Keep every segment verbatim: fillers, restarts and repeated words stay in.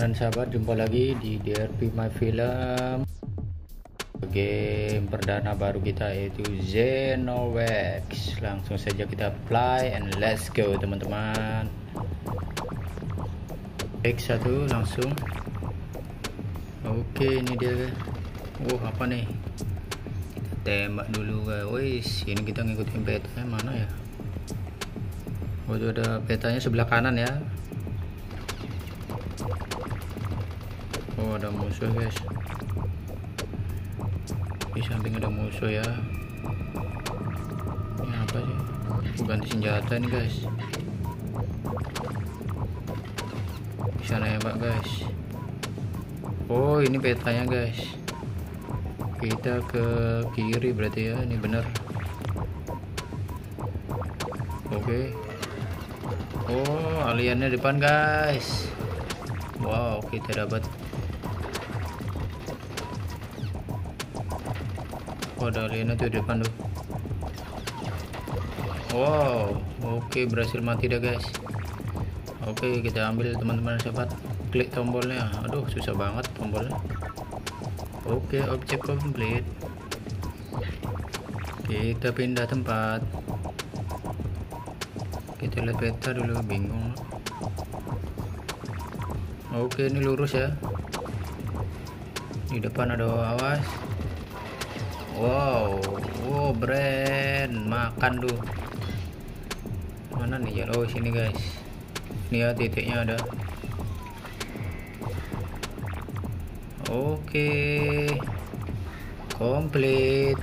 dan sahabat, jumpa lagi di D R P My Film. Game perdana baru kita yaitu Xenoverse. Langsung saja kita apply and let's go teman-teman. X satu langsung. Oke, ini dia guys. Oh, apa nih? Kita tembak dulu guys. Wis, ini kita ngikutin petanya mana ya? Oh, itu ada petanya sebelah kanan ya. Oh, ada musuh guys. Di samping ada musuh ya. Ini apa sih? Ganti senjata nih guys. Bisa nembak guys. Oh, ini petanya guys. Kita ke kiri berarti ya. Ini benar. Oke. Oh, aliennya depan guys. Wow, kita dapat. Oh, ada alien tuh di depan tuh. Wow, oke, berhasil mati dah guys. Oke, kita ambil teman-teman sahabat. Klik tombolnya. Aduh, susah banget tombolnya. Oke, objek complete. Kita pindah tempat. Kita lihat peta dulu, bingung. Oke, ini lurus ya. Di depan ada awas. Wow, wow, brand makan tuh. Mana nih ya? Oh, sini guys. Ini ya titiknya ada. Oke, komplit.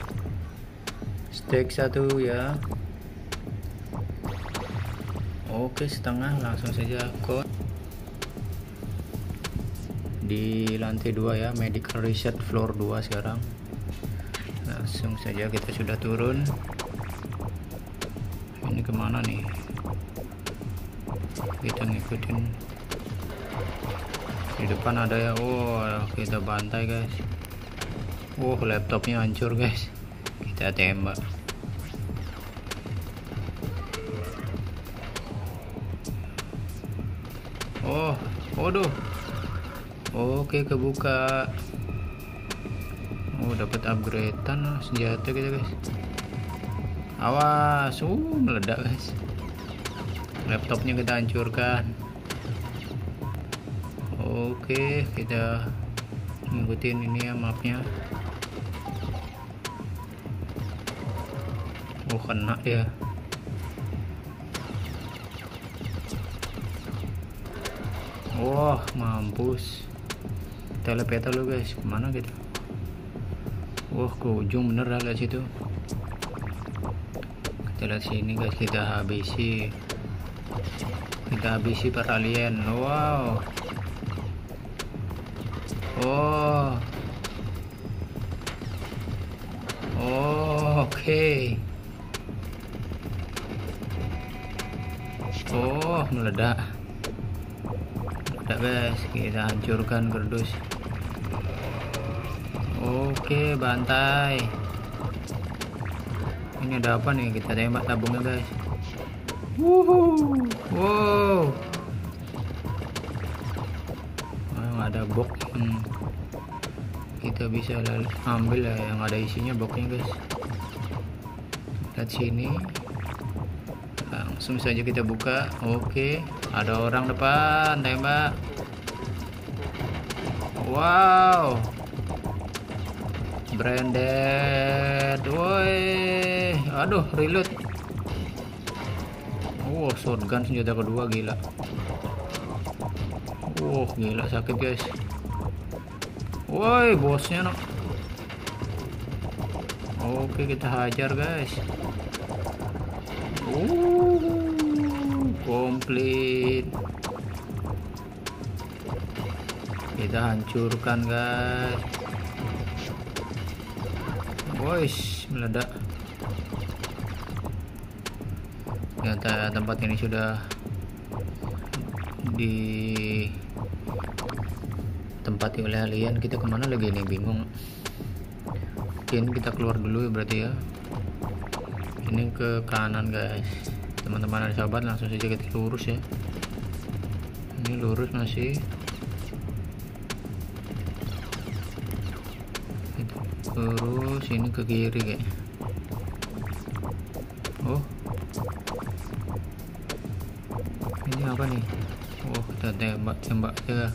Steak satu ya. Oke, setengah, langsung saja code di lantai dua ya. Medical research floor dua sekarang. Langsung saja kita sudah turun. Ini kemana nih? Kita ngikutin. Di depan ada ya. Oh, kita bantai guys. Oh, laptopnya hancur guys. Kita tembak. Oh, waduh. Oke, kebuka. Oh, dapat upgradean senjata kita guys. Awas, uh meledak guys. Laptopnya kita hancurkan. Oke, kita ngikutin ini ya mapnya. Oh, kena ya. Wah, mampus. Kita lihat peta lu guys, kemana gitu? Wah, ke ujung bener lah situ. Kita lihat sini guys, kita habisi. Kita habisi para alien. Wow. Oh. Oh, oke. Okay. Oh, meledak. Meledak guys, kita hancurkan kerdus. Oke, bantai. Ini ada apa nih? Kita tembak tabungnya guys. Wuhu. Wow. Oh, ada box. Hmm. Kita bisa ambil ya yang ada isinya boxnya guys. Lihat sini. Langsung saja kita buka. Oke, ada orang depan, tembak. Wow. Branded, woi, aduh, reload. Oh, shotgun senjata kedua, gila. Oh, gila sakit guys. Woi, bosnya no. Oke, kita hajar guys. Uh, komplit. Kita hancurkan guys. Wois, meledak. Ternyata tempat ini sudah ditempati oleh alien. Kita kemana lagi nih, bingung. Mungkin kita keluar dulu ya berarti ya. Ini ke kanan guys. Teman-teman dan sahabat, langsung saja kita lurus ya. Ini lurus masih. Terus ini ke kiri kayak. Oh, ini apa nih? Oh, kita tembak tembak aja.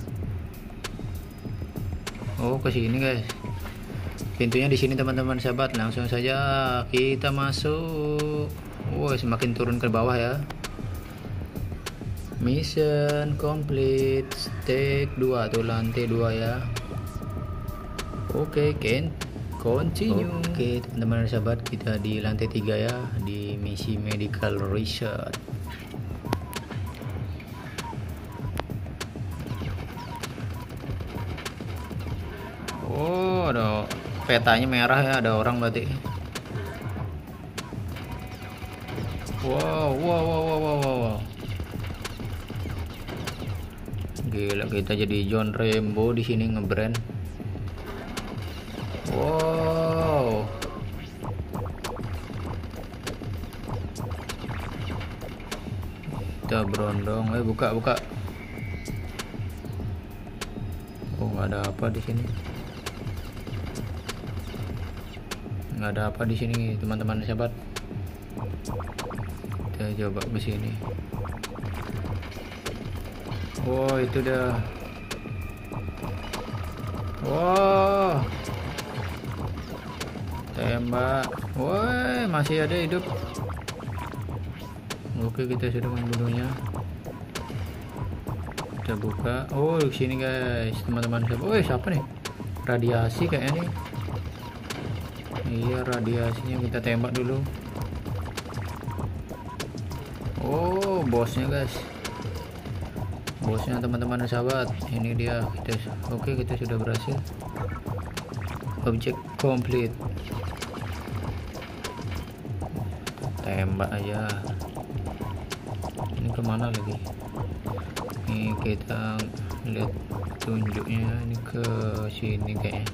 Oh, ke sini guys. Pintunya di sini teman-teman sahabat. Langsung saja kita masuk. Wow, semakin turun ke bawah ya. Mission complete. Stage dua tuh, lantai dua ya. Oke, can continue. Oke, teman-teman sahabat, kita di lantai tiga ya, di misi medical research. Oh, ada petanya merah ya, ada orang berarti. Wow, wow, wow, wow, wow, wow. Gila, kita jadi John Rambo di sini ngebrand. Wow. Kita berondong, eh buka buka. Oh, nggak ada apa di sini. Nggak ada apa di sini teman-teman sahabat. Kita coba ke sini. Oh, itu dah. Wow, tembak. Woi, masih ada hidup. Oke, kita sudah membunuhnya. Kita buka. Oh, di sini guys, teman-teman sahabat. Woi, siapa nih? Radiasi kayaknya nih. Iya, radiasinya kita tembak dulu. Oh, bosnya guys. Bosnya teman-teman sahabat. Ini dia. Kita oke, kita sudah berhasil. Objek complete. Tembak aja. Ini kemana lagi? Ini kita lihat tunjuknya. Ini ke sini kayaknya.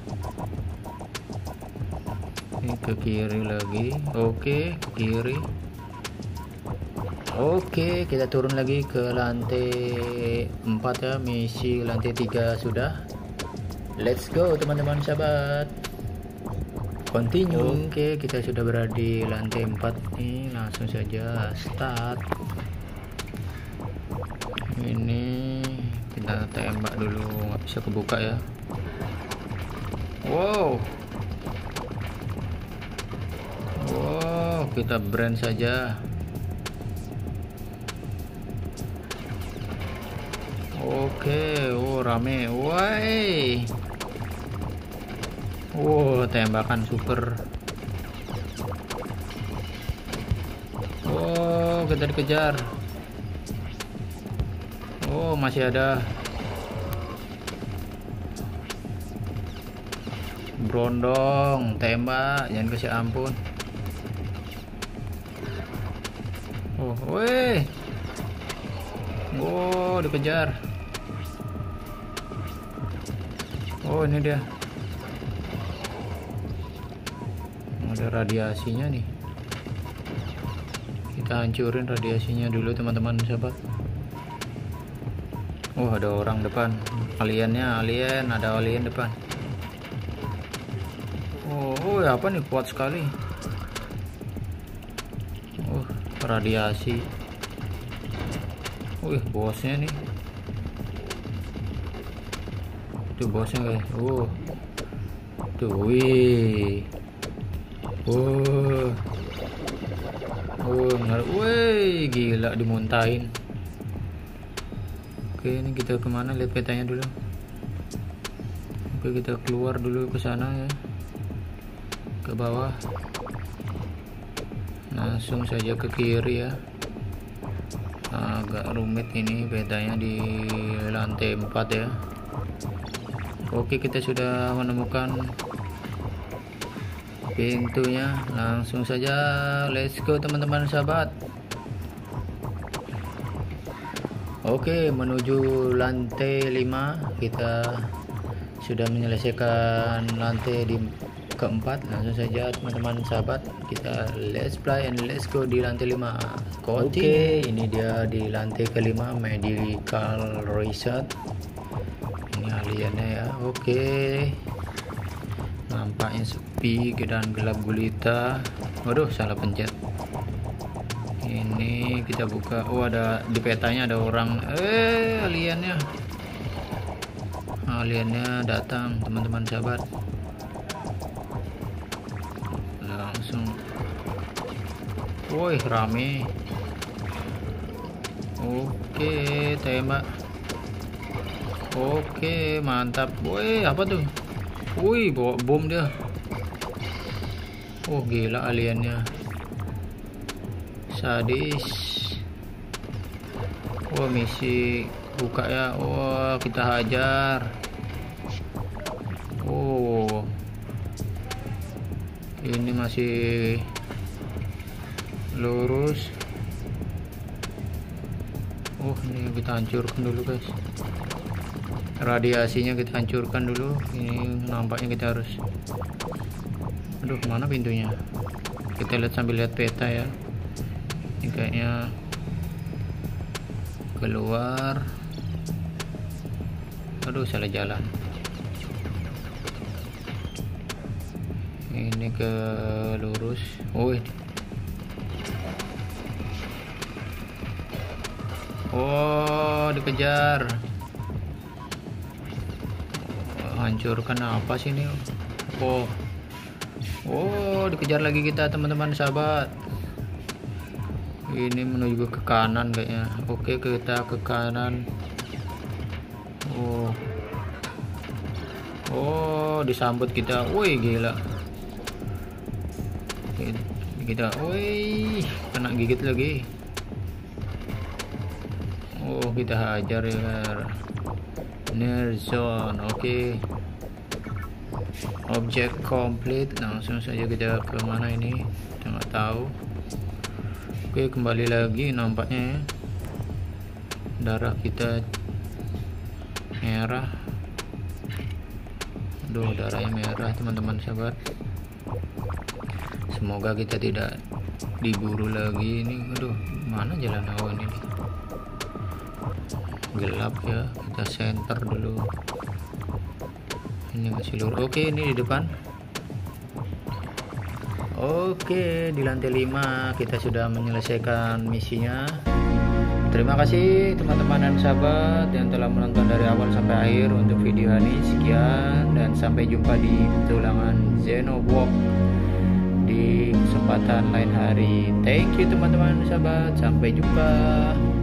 Ini ke kiri lagi. Oke, ke kiri. Oke, kita turun lagi ke lantai empat ya. Misi lantai tiga sudah. Let's go teman-teman sahabat. Continue. Oke, kita sudah berada di lantai empat nih. Langsung saja start. Ini kita tembak dulu, nggak bisa kebuka ya. Wow. Wow, kita brand saja. Oke, oh rame, woi. Wow, tembakan super. Oh, kita dikejar. Oh, masih ada. Brondong, tembak, jangan kasih ampun. Oh, woi. Oh, dikejar. Oh, ini dia. Ada radiasinya nih. Kita hancurin radiasinya dulu teman-teman sahabat. Oh, ada orang depan. Aliennya, alien, ada alien depan. Oh, oh apa nih, kuat sekali. Oh, radiasi. Wih, bosnya nih. Itu bosnya guys. Oh, tuh, wih. Oh, oh, wih, gila dimuntahin. Oke, ini kita kemana? Lihat petanya dulu. Oke, kita keluar dulu ke sana ya, ke bawah. Langsung saja ke kiri ya. Agak rumit ini petanya di lantai empat ya. Oke, kita sudah menemukan pintunya. Langsung saja let's go teman-teman sahabat. Oke, menuju lantai lima. Kita sudah menyelesaikan lantai di keempat. Langsung saja teman-teman sahabat, kita let's play and let's go di lantai lima. Oke, ini dia di lantai kelima, medical research. Ini aliennya ya. Oke, nampaknya sepi dan gelap gulita. Waduh, salah pencet. Ini kita buka. Oh, ada di petanya ada orang. Eh, aliennya. Aliennya datang, teman-teman sahabat. Langsung. Woi, rame. Oke, tembak. Oke, mantap. Woi, apa tuh? Wih, bawa bom dia. Oh, gila aliennya. Sadis. Oh, misi buka ya. Oh, kita hajar. Oh, ini masih lurus. Oh, ini kita hancurkan dulu guys. Radiasinya kita hancurkan dulu. Ini nampaknya kita harus, aduh, mana pintunya? Kita lihat sambil lihat peta ya. Ini kayaknya keluar. Aduh, salah jalan. Ini ke lurus. Oh, ini. Oh, dikejar. Hancurkan apa sih ini? Oh, oh, dikejar lagi kita teman-teman sahabat. Ini menuju ke kanan kayaknya. Oke, kita ke kanan. Oh, oh, disambut kita. Woi, gila. Kita, woi, kena gigit lagi. Oh, kita hajar ya. Near zone. Oke, okay. Object complete. Langsung saja kita ke mana ini? Kita nggak tahu. Oke, okay, kembali lagi nampaknya ya. Darah kita merah. Aduh, darahnya merah teman-teman sahabat. Semoga kita tidak diburu lagi ini. Aduh, mana jalan awan ini? Gelap ya, kita center dulu. Ini masih lurus. Oke, ini di depan. Oke, di lantai lima kita sudah menyelesaikan misinya. Terima kasih teman-teman dan sahabat yang telah menonton dari awal sampai akhir untuk video ini. Sekian dan sampai jumpa di petualangan Xenowalk di kesempatan lain hari. Thank you teman-teman sahabat, sampai jumpa.